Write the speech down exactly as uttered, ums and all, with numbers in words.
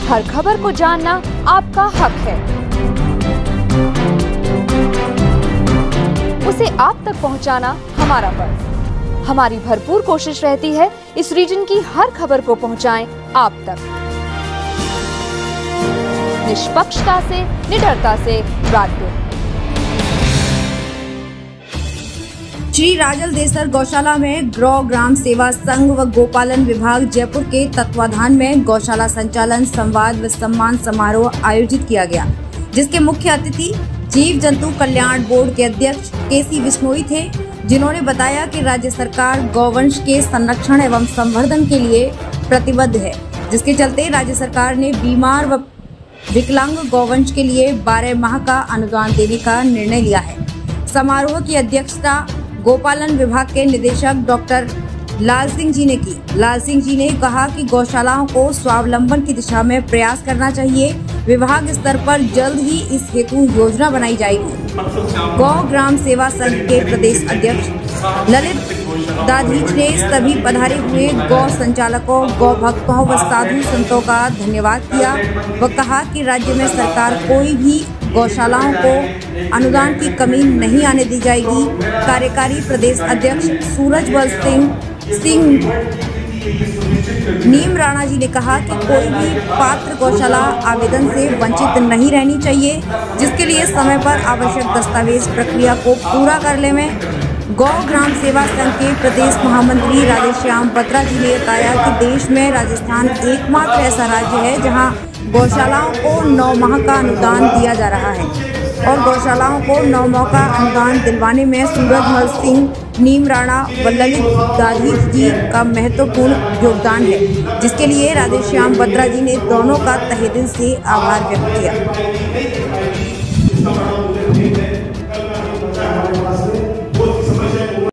हर खबर को जानना आपका हक है। उसे आप तक पहुंचाना हमारा फर्ज। हमारी भरपूर कोशिश रहती है इस रीजन की हर खबर को पहुंचाएं आप तक, निष्पक्षता से, निडरता से, रात श्री राजल देसर गौशाला में गौ ग्राम सेवा संघ व गोपालन विभाग जयपुर के तत्वाधान में गौशाला संचालन संवाद व सम्मान समारोह आयोजित किया गया, जिसके मुख्य अतिथि जीव जंतु कल्याण बोर्ड के अध्यक्ष के सी बिश्नोई थे, जिन्होंने बताया कि राज्य सरकार गौवंश के संरक्षण एवं संवर्धन के लिए प्रतिबद्ध है, जिसके चलते राज्य सरकार ने बीमार व विकलांग गौवंश के लिए बारह माह का अनुदान देने का निर्णय लिया है। समारोह की अध्यक्षता गोपालन विभाग के निदेशक डॉक्टर लाल सिंह जी ने की। लाल सिंह जी ने कहा कि गौशालाओं को स्वावलंबन की दिशा में प्रयास करना चाहिए। विभाग स्तर पर जल्द ही इस हेतु योजना बनाई जाएगी। गौ ग्राम सेवा संघ के प्रदेश अध्यक्ष ललित दाधीच ने सभी पधारे हुए गौ संचालकों, गौ भक्तों व साधु संतों का धन्यवाद किया व कहा कि राज्य में सरकार कोई भी गौशालाओं को अनुदान की कमी नहीं आने दी जाएगी। कार्यकारी प्रदेश अध्यक्ष सूरजबल सिंह सिंह नीम राणा जी ने कहा कि कोई भी पात्र गौशाला आवेदन से वंचित नहीं रहनी चाहिए, जिसके लिए समय पर आवश्यक दस्तावेज प्रक्रिया को पूरा कर ले में गौ ग्राम सेवा संघ के प्रदेश महामंत्री राधेश्याम बत्रा जी ने बताया कि देश में राजस्थान एकमात्र ऐसा राज्य है जहां गौशालाओं को नौ माह का अनुदान दिया जा रहा है और गौशालाओं को नौ माह का अनुदान दिलवाने में सूरजमल सिंह, नीम राणा व ललित दाधीच जी का महत्वपूर्ण योगदान है, जिसके लिए राधेश्याम बत्रा जी ने दोनों का तहे दिल से आभार व्यक्त किया।